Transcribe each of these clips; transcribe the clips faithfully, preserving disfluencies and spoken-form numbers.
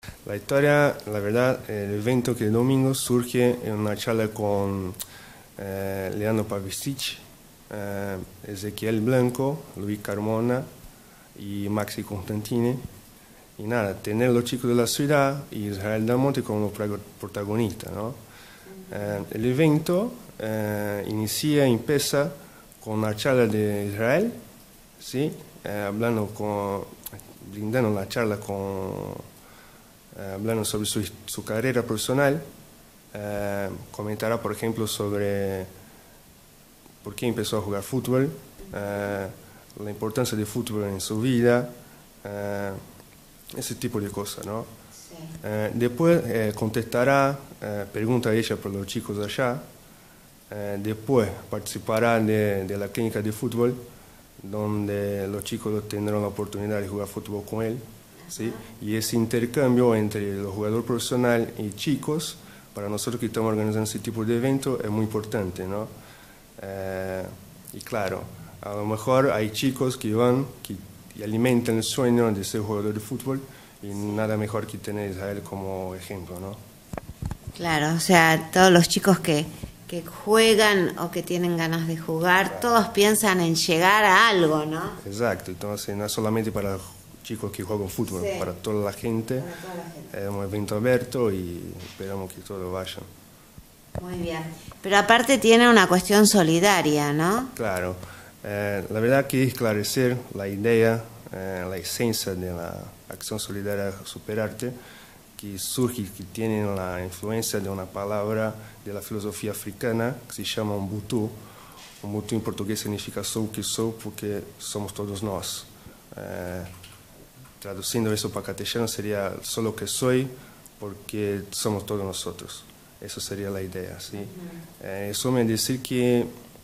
La historia, la verdad, el evento que el domingo surge en una charla con eh, Leandro Pavicic, eh, Ezequiel Blanco, Luis Carmona y Maxi Constantini. Y nada, tener los chicos de la ciudad y Israel Damonte como protagonistas, ¿no? Eh, el evento eh, inicia, empieza con una charla de Israel, ¿sí? Eh, hablando con, brindando la charla con, eh, hablando sobre su, su carrera profesional. Eh, comentará, por ejemplo, sobre por qué empezó a jugar fútbol, eh, la importancia del fútbol en su vida, eh, ese tipo de cosas, ¿no? Sí. Eh, después eh, contestará, eh, pregunta ella por los chicos de allá, eh, después participará de, de la clínica de fútbol, donde los chicos tendrán la oportunidad de jugar fútbol con él, ¿sí? Y ese intercambio entre los jugadores profesionales y chicos, para nosotros que estamos organizando ese tipo de evento, es muy importante, ¿no? Eh, y claro, a lo mejor hay chicos que van, que y alimentan el sueño de ser jugador de fútbol, y nada mejor que tener a Israel como ejemplo, ¿no? Claro, o sea, todos los chicos que, que juegan o que tienen ganas de jugar, claro, todos piensan en llegar a algo, ¿no? Exacto, entonces no es solamente para chicos que juegan fútbol, sí, para toda la gente, para toda la gente. Es un evento abierto y esperamos que todos vayan. Muy bien, pero aparte tiene una cuestión solidaria, ¿no? Claro. Eh, la verdad que esclarecer la idea, eh, la esencia de la acción solidaria Superarte, que surge, que tiene la influencia de una palabra de la filosofía africana que se llama Ubuntu. Ubuntu en portugués significa sou que sou porque somos todos nós. Eh, traduciendo eso para castellano sería solo que soy porque somos todos nosotros. Eso sería la idea, ¿sí? Uh-huh. eh, eso me dice que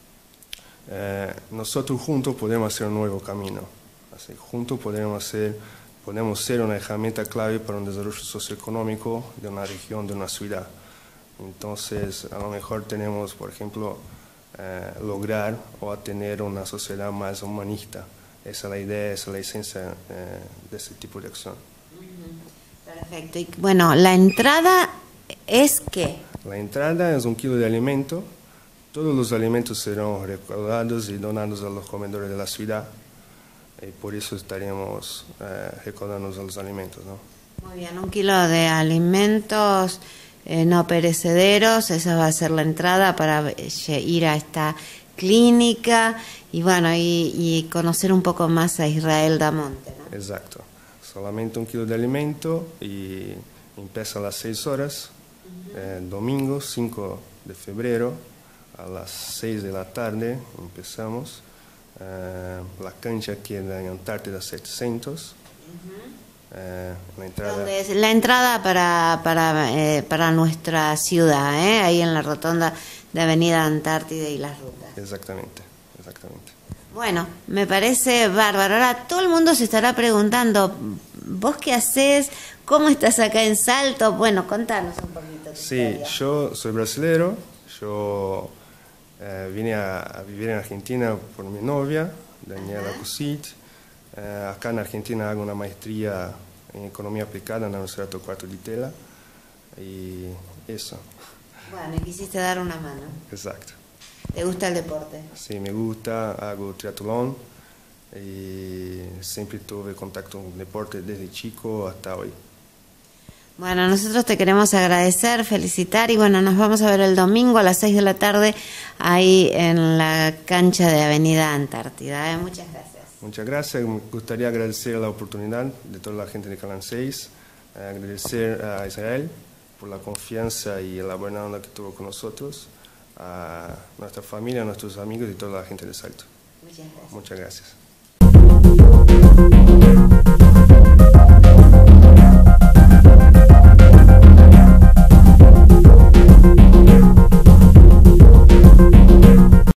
Eh, nosotros juntos podemos hacer un nuevo camino. Así, juntos podemos, hacer, podemos ser una herramienta clave para un desarrollo socioeconómico de una región, de una ciudad. Entonces, a lo mejor tenemos, por ejemplo, eh, lograr o tener una sociedad más humanista. Esa es la idea, esa es la esencia eh, de este tipo de acción. Perfecto. Y bueno, la entrada es ¿qué? La entrada es un kilo de alimento. Todos los alimentos serán recaudados y donados a los comedores de la ciudad, y por eso estaremos eh, recaudando los alimentos, ¿no? Muy bien, un kilo de alimentos eh, no perecederos, esa va a ser la entrada para ir a esta clínica y bueno, y, y conocer un poco más a Israel Damonte, ¿no? Exacto, solamente un kilo de alimento y empieza a las seis horas, uh-huh. eh, domingo cinco de febrero. A las seis de la tarde empezamos. Eh, la cancha queda en Antártida setecientos. Uh-huh. eh, la entrada, ¿Dónde es? La entrada para, para, eh, para nuestra ciudad, ¿eh? Ahí en la rotonda de Avenida Antártida y las rutas. Exactamente, exactamente. Bueno, me parece bárbaro. Ahora todo el mundo se estará preguntando, ¿vos qué haces? ¿Cómo estás acá en Salto? Bueno, contanos un poquito. Sí, historia. Yo soy brasilero. Yo Eh, vine a, a vivir en Argentina por mi novia, Daniela Cusit. Eh, acá en Argentina hago una maestría en Economía Aplicada en la Universidad Torcuato Di Tella. Y eso. Bueno, y quisiste dar una mano. Exacto. ¿Te gusta el deporte? Sí, me gusta, hago triatlón y siempre tuve contacto con el deporte desde chico hasta hoy. Bueno, nosotros te queremos agradecer, felicitar y bueno, nos vamos a ver el domingo a las seis de la tarde ahí en la cancha de Avenida Antártida. ¿eh? Muchas gracias. Muchas gracias. Me gustaría agradecer la oportunidad de toda la gente de Canal seis, eh, agradecer a Israel por la confianza y la buena onda que tuvo con nosotros, a nuestra familia, a nuestros amigos y toda la gente de Salto. Muchas gracias. Muchas gracias.